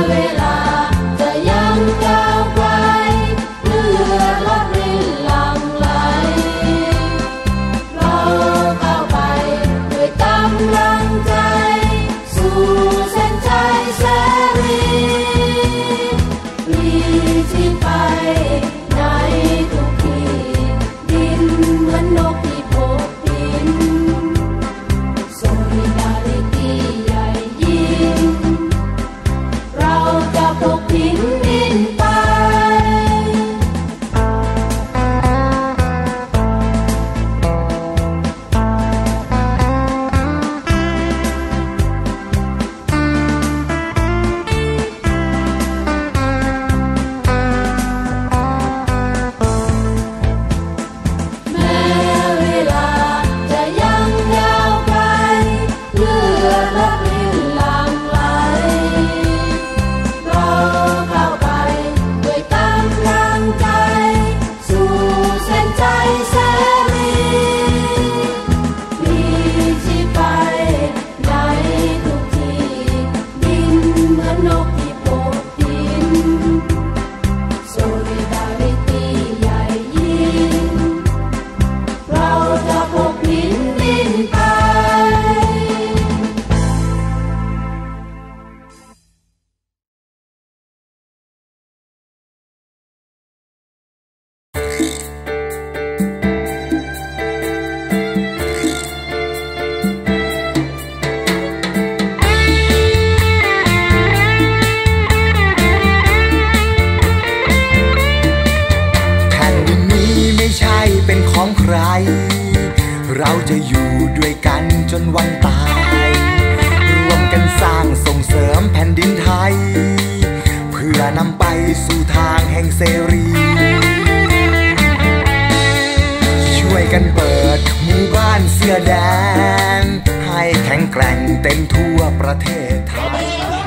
เราจะอยู่ด้วยกันจนวันตายร่วมกันสร้างส่งเสริมแผ่นดินไทยเพื่อนำไปสู่ทางแห่งเสรีช่วยกันเปิดหมู่บ้านเสื้อแดงให้แข็งแกร่งเต็มทั่วประเทศไทย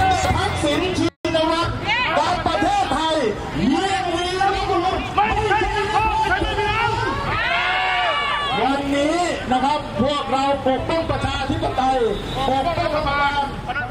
วันนี้นะครับพวกเราปกป้องประชาธิปไตยปกป้องรัฐบาล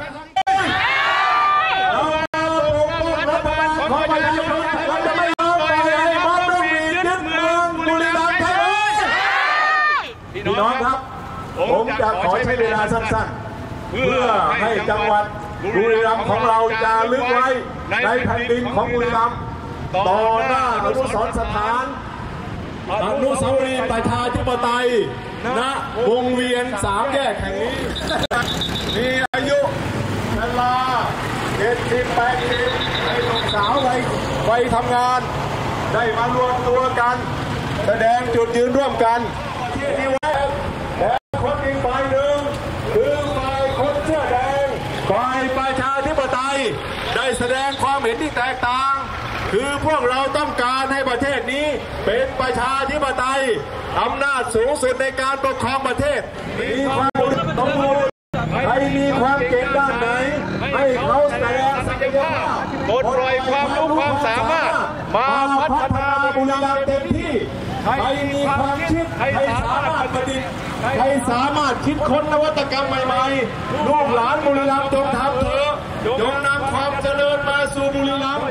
รัฐบาลของประชาชนเราจะไม่ยอมปล่อยให้บ้านเมืองยึดเมืองบุรีรัมย์ไทยพี่น้องครับผมจะขอใช้เวลาสั้นๆเพื่อให้จังหวัดบุรีรัมย์ของเราจะลึกไว้ในแผ่นดินของบุรีรัมย์ต่อหน้าอนุสรณ์สถานอนุสาวรีย์ประชาธิปไตยณวงเวียน3 แยกแห่งนี้มีอายุเวลา70-80ในหนุ่มสาววัยทำงานได้มารวมตัวกันแสดงจุดยืนร่วมกันที่ไว้และคนอีกฝ่ายหนึ่งคือฝ่ายคนเสื้อแดงฝ่ายประชาธิปไตยได้แสดงความเห็นที่แตกต่างคือพวกเราต้องการให้ประเทศนี้เป็นประชาธิปไตยอำนาจสูงสุดในการปกครองประเทศมีความสมบูรณ์ใครมีความเก่งด้านไหนให้เขาแสดงศักยภาพปลดปล่อยความรู้ความสามารถมาพัฒนาบุรีรัมย์เต็มที่ใครมีความคิดใครสามารถประดิษฐ์ใครสามารถคิดค้นนวัตกรรมใหม่ๆลูกหลานบุรีรัมย์จงทำเถอะจงนำความเจริญมาสู่บุรีรัมย์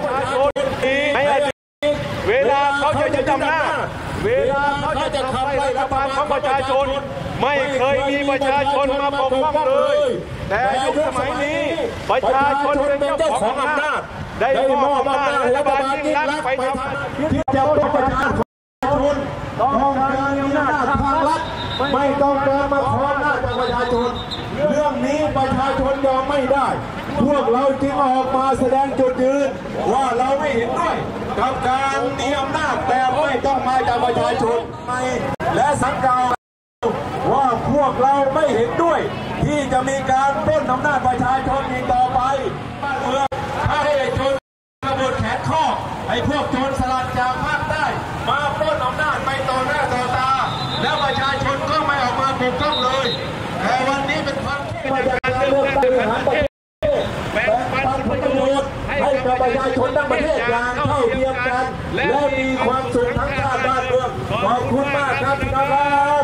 เวลาเขาจะยึดอำนาจเวลาเขาจะขับไล่รัฐบาลของประชาชนไม่เคยมีประชาชนมาปกป้องเลยแต่ยุคสมัยนี้ประชาชนเป็นเจ้าของอำนาจได้มอบอำนาจให้รัฐบาลยิ่งรักไปทำที่จะเป็นประชาชนต้องการอำนาจทางรัฐไม่ต้องการมาขออำนาจจากประชาชนเรื่องนี้ประชาชนยอมไม่ได้พวกเราจึงออกมาแสดงจุดยืนว่าเราไม่เห็นด้วยกับการมีอำนาจแต่ไม่ต้องมาจากประชาชนและสังกัดว่าพวกเราไม่เห็นด้วยที่จะมีการปล้นอำนาจประชาชนอีกต่อไปเมื่อให้โจรกบฏแขนข้อให้พวกโจรสลัดจากภาคใต้มาปล้นอำนาจไปต่อหน้าต่อตาแล้วประชาชนก็ไม่ออกมาปกป้องเลยแต่วันนี้เป็นความที่มาจากการเลือกตั้งบริหารประเทศแบ่งปันผลประโยชน์ให้กับประชาชนทั้งประเทศอย่างเท่าเทียมกันและมีความสุขทั้งชาติบ้านเมืองขอบคุณมากครับพี่น้องครับ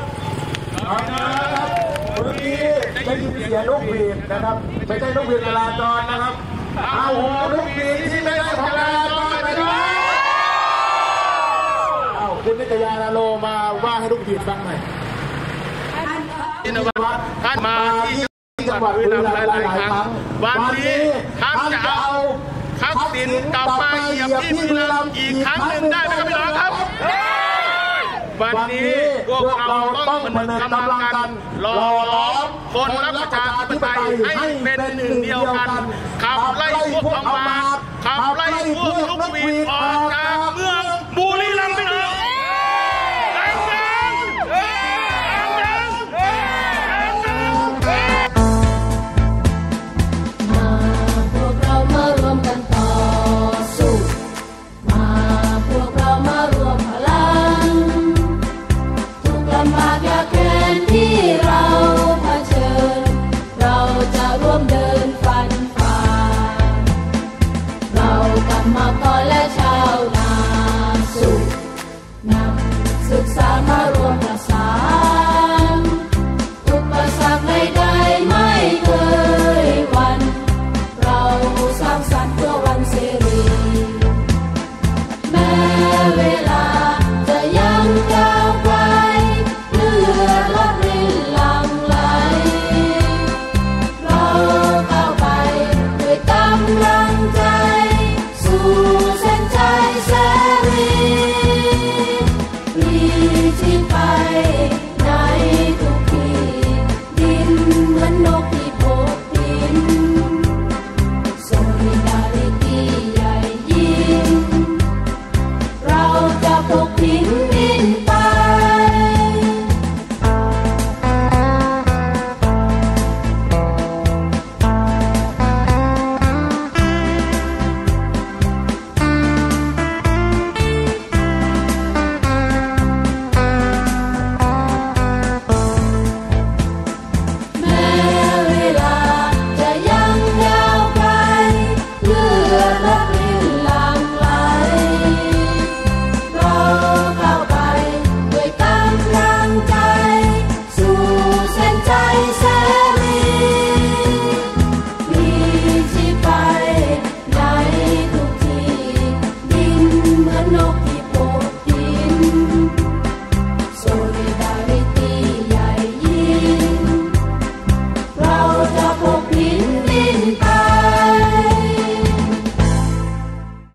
เมื่อกี้ได้ยินเสียงนกหวีดนะครับไม่ใช่นกหวีดจราจรนะครับเอานกให้ลูกผิดฟังหน่อยท่านมาที่จังหวัดบุรีรัมย์หลายครั้งวันนี้ท่านจะเอาทักษิณกลับมาเหยียบที่บุรีรัมย์อีกครั้งหนึ่งได้ไหมครับพี่น้องครับวันนี้พวกเราต้องผนึกกำลังกันหล่อล้อมคนรักประชาธิปไตยให้เป็นหนึ่งเดียวกันขับไล่พวกออกมาขับไล่พวกลูกวีดออกจากเมืองบุรีรัมย์พี่น้องศึกษามารวมประสานอุปสรรคใดๆไม่เคยหวั่นเราสร้างสรรค์